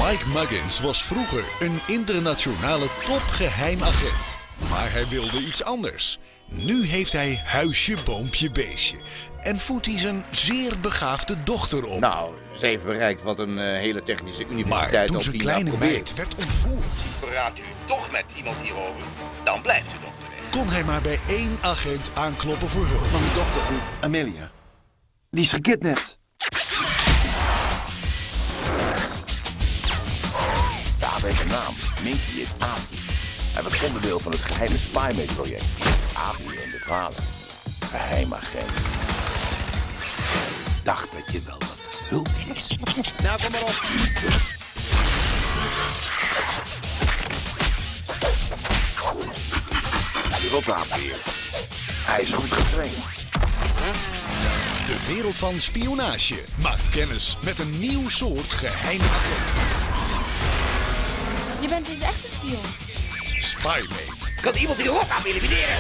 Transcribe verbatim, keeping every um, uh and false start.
Mike Muggins was vroeger een internationale topgeheim agent. Maar hij wilde iets anders. Nu heeft hij huisje, boompje, beestje. En voedt hij zijn zeer begaafde dochter op. Nou, ze heeft bereikt wat een uh, hele technische universiteit maar toen op zijn tien kleine jaar meid werd ontvoerd, Praat u toch met iemand hierover, dan blijft u dokter weg. kon hij maar bij één agent aankloppen voor hulp. Mijn dochter, Amelia, die is gekidnapt. Daar werd de naam. Minky is Api. Hij was onderdeel van het geheime Spymate-project. Api en de vader. Geheimagent. Dacht dat je wel wat hulpjes. Nou, kom maar op. Je wilt Api weer. Hij is goed getraind. De wereld van spionage maakt kennis met een nieuw soort geheime agent. Je bent dus echt een spion. Spymate. Kan iemand die de rok aan elimineren?